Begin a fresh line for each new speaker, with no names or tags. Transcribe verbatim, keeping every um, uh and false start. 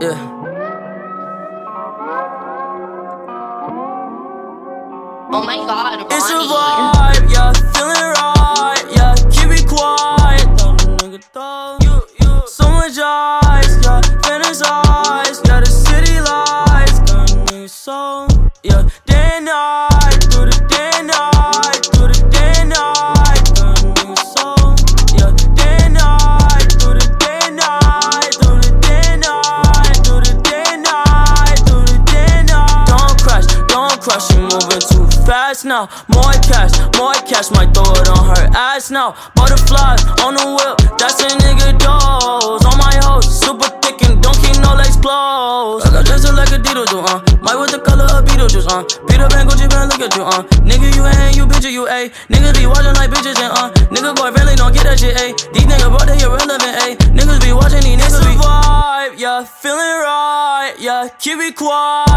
Yeah.
Oh my god, Ronny.
It's a vibe, yeah, feeling right, yeah, keep it quiet, though, nigga, though. You, you. So much ice, yeah, fantasize, yeah, the city lights, got niggas so, yeah, day and night, through the day and night, through the day and night, got niggas so, yeah, day and night, through the day and night, through the day and night, through the day and night, through the day and night. Don't crash, don't crash, you moving too fast now. More cash, more cash, might throw it on her ass now. Butterflies on the whip, that's a nigga dose. On my hoes, super thick and don't keep no legs closed. I got dressed up like a Adidas do, uh. Might with the color of Beetlejuice, uh. Peter Pan, Gucci Pan, look at you, uh. Nigga, you ain't, you bitch, you, ayy. Niggas be watching like bitches and, uh. Nigga, boy, really don't get that shit, ayy. These niggas brought they irrelevant, ayy. Niggas be watching, these niggas be vibe, yeah, feeling right, yeah, keep it quiet.